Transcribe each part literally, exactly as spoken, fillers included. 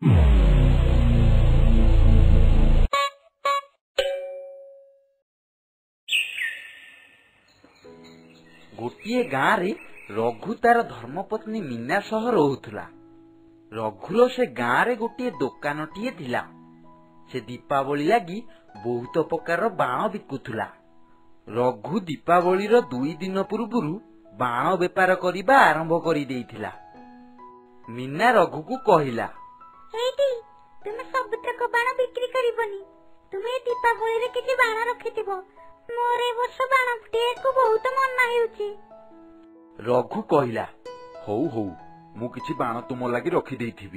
गोटे गाँव रे रघु तार धर्मपत्नी मीना सह रोहुला। रघुर से गाँव रे गोटे दुकान टीए थिला। से दीपावली लगी बहुत प्रकार बाण बिकुला। रघु दीपावली रो दुई दिन पूर्व बाण बेपार करबा आरंभ करि देइथिला। मीना रघु को कहिला, एटी तुमे सबतक बाण बिक्री करिबनी, तुमे दीपावली रे किछि बाण रखिथिबो। मोरे वर्ष बाण फुटे को बहुत मन हेउची। रघु कहिला, हौ हौ मु किछि बाण तुम लागि रखि देइथिबी।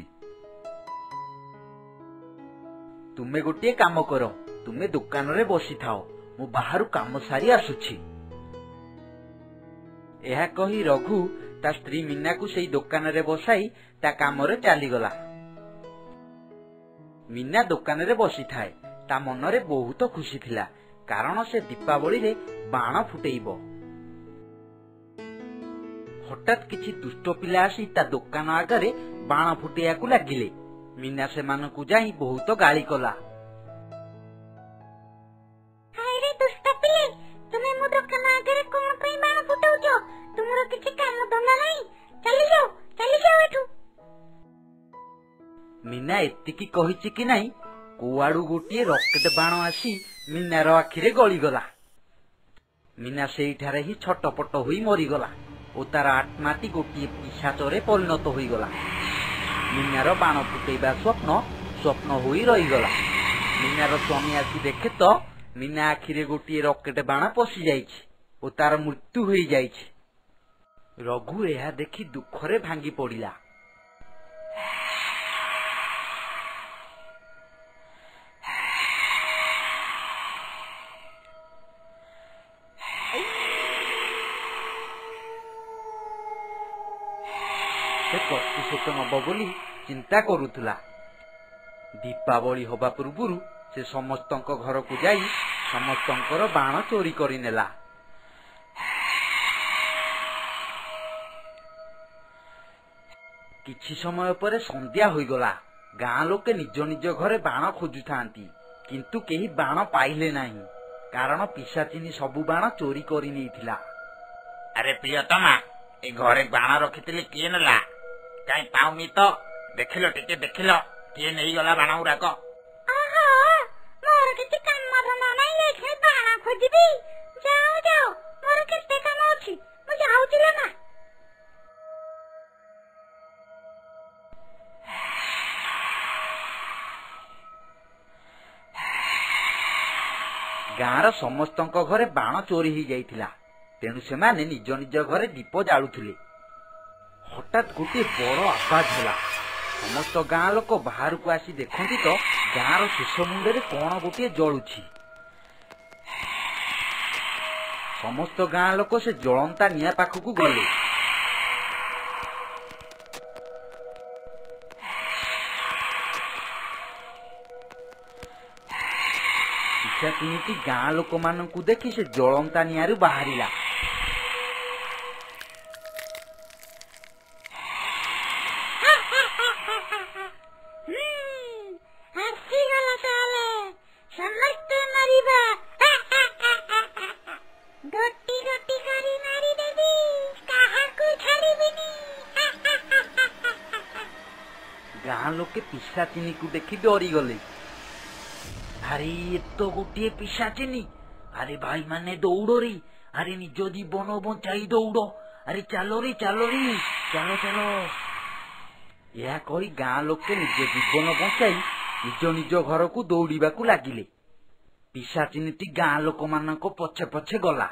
तुमे गोटे काम करो, तुमे दुकान रे बसी थाओ, मु बाहरु काम सारी आसुछि। एहा कही रघु ता स्त्री मीना को सेई दुकान रे बसाई ता काम रे चली गला। मीना दुकान रे बसी थाए, ता मन रे बहुत खुशी थिला, कारण से दीपावली रे बाण फुटेइबो। हठात किछि दुष्ट पिला आसी ता दुकान आगरे बाण फुटेया को लागिले। मीना से मान को जाई बहुत गाली कला। हाय रे दुष्ट पिले, तुमे मो दुकान आगरे कोन पई बाण फुटाउछो? तुमरो किछि काम धंदा नाही, चली जाओ चली जाओ एठू। मीना एतिकी कहिछि कि नाही, कुआडू गोटे रॉकेट बाण आसी मीनार आखिरे गली गला। मीना सेइठारे ही छटपट होई मरी गला ओ तार आत्माटी गोटे पिशाचरे परिणत होई गला। मीनार बाण फुटेबा स्वप्न स्वप्न होई रही गला। मीनार स्वामी आसी देखे तो मीना आखिरे गोटे रॉकेट बाण पशि जाइछि ओ तार मृत्यु होई जाइछि। रघु एहा देखि दुखरे भांगी पड़िला। से प्रतिशोध नब बोली चिंता करुला। दीपावली हवा पूर्व से समस्त घर को जाई समस्तंकर बाण चोरी करि नेला। किछि समय पर संध्या होई गला। गाँ लोके निज निज घरे बाण खोजुथांती, किंतु केही बाण पाइले नाही, कारण पिशाचिनी सबु बाण चोरी करि नेइथिला। अरे प्रियतमा, ए घरे बाण रखिथिले किए नेला? काई पाउनी तो? देखिलो टिके देखिलो किए नेई गला बाण उराक? आहा, मोर किछि काम धंदा नाही, लेखे बाण खोजिबी। जाओ जाओ, मोर केते काम अछि, मु जाउछि रे ना। गाँर समस्तंक घरे बाण चोरी ही जाइथिला, तेणु सेमाने निज निज घरे दीप जाळुथिले। हठात गोटे बड़ आवाज होला। समस्त गाँ लोक बाहर को आसी देखंती तो गाँर शेष मुंडे कौन गोटे जलुछि। समस्त गाँ लोक से जलंता निया पाखकू गले। पिशाचिनीटी गाँ लोक मानकू देखि से जलंता नियारू बाहरिला। गाँ लोके पिशाचिनी को देखि डरी गले। अरे ये तो गोटे पिशाचिनी, अरे भाई माने दौड़ रे, अरे निज जीवन बचाई दौड़, अरे चलो रे चलो रे चलो चलो। यह कही गाँ लोके निज जीवन बचाई निज निज घर को दौड़वा को लगिले। पिशाचिनीटी गाँ लोक मानक पछे पछे गला।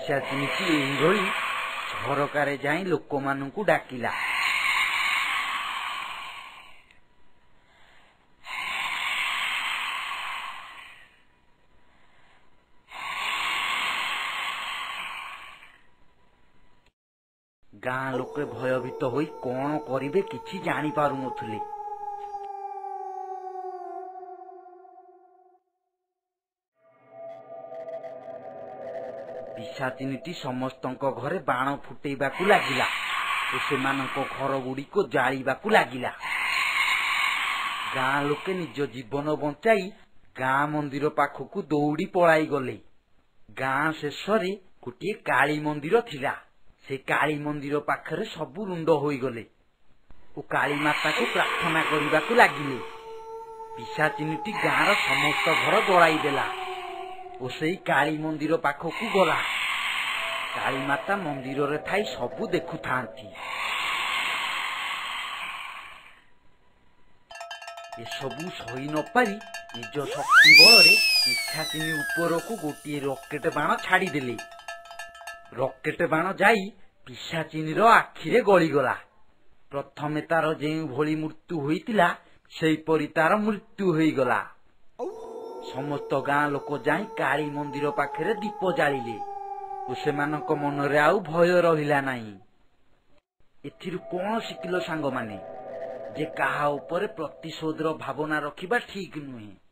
ପିଶାଚିନିଟି ଏଇଭଳି ଝରକାରେ ଯାଇ ଲୋକମାନଙ୍କୁ ଡାକିଲା। ଗାଁ ଲୋକେ ଭୟଭୀତ ହୋଇ କଣ କରିବେ କିଛି ଜାଣିପାରୁନଥିଲେ। ପିଶାଚିନିଟି ସମସ୍ତଙ୍କ ଘରେ ବାଣ ଫୁଟେଇବାକୁ ଲାଗିଲା ଓ ସେମାନଙ୍କ ଘର ଗୁଡ଼ିକୁ ଜାଳିବାକୁ ଲାଗିଲା। ଗାଁ ଲୋକେ ନିଜ ଜୀବନ ବଞ୍ଚାଇ ଗାଁ ମନ୍ଦିର ପାଖକୁ ଦୌଡ଼ି ପଳାଇ ଗଲେ। ଗାଁ ଶେଷରେ ଗୋଟିଏ କାଳୀ ମନ୍ଦିର ଥିଲା। ସେ କାଳୀ ମନ୍ଦିର ପାଖରେ ସବୁ ରୁଣ୍ଡ ହୋଇଗଲେ ଓ କାଳୀ ମାତାକୁ ପ୍ରାର୍ଥନା କରିବାକୁ ଲାଗିଲେ। ପିଶାଚିନିଟି ଗାଁର ସମସ୍ତ ଘର ଜଳାଇ ଦେଲା ଓ ସେଇ କାଳୀ ମନ୍ଦିର ପାଖକୁ ଗଲା। କାଳୀ ମାତା ମନ୍ଦିରରେ ଥାଇ ସବୁ ଦେଖୁଥାନ୍ତି। ଏସବୁ ସହି ନପାରି ନିଜ ଶକ୍ତି ବଳରେ ପିଶାଚିନି ଉପରକୁ ଗୋଟିଏ ରକେଟ ବାଣ ଛାଡ଼ିଦେଲେ। ରକେଟ ବାଣ ଯାଇ ପିଶାଚିନିର ଆଖିରେ ଗଳିଗଲା। ପ୍ରଥମେ ତାର ଯେଉଁଭଳି ମୃତ୍ୟୁ ହୋଇଥିଲା ସେହିପରି ତାର ମୃତ୍ୟୁ ହୋଇଗଲା। ସମସ୍ତ ଗାଁ ଲୋକ ଯାଇ କାଳୀ ମନ୍ଦିର ପାଖରେ ଦୀପ ଜାଳିଲେ ଓ ସେମାନଙ୍କ ମନରେ ଆଉ ଭୟ ରହିଲା ନାହିଁ। ଏଥିରୁ କଣ ଶିଖିଲ ସାଙ୍ଗମାନେ? ଯେ କାହା ଉପରେ ପ୍ରତିଶୋଧର ଭାବନା ରଖିବା ଠିକ ନୁହେଁ।